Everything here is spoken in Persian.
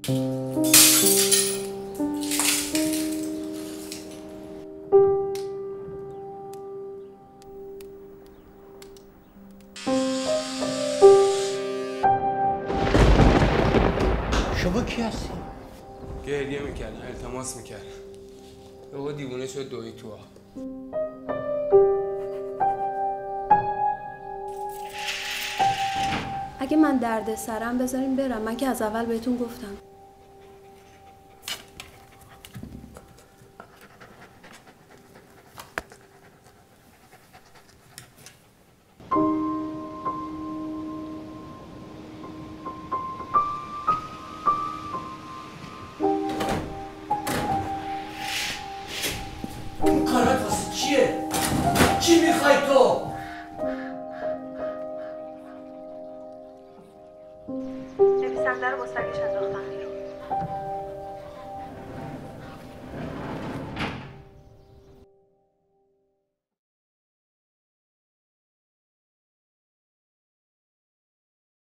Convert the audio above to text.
شما کی هستی؟ گریه میکرد، التماس میکرد. بابا دیوونه شد دوید تو آب. اگه من درد سرم بذارین برم، من که از اول بهتون گفتم. این کارات واسه چیه؟ چی میخوای تو؟ نویسنده رو با سگش انداختن بیرون.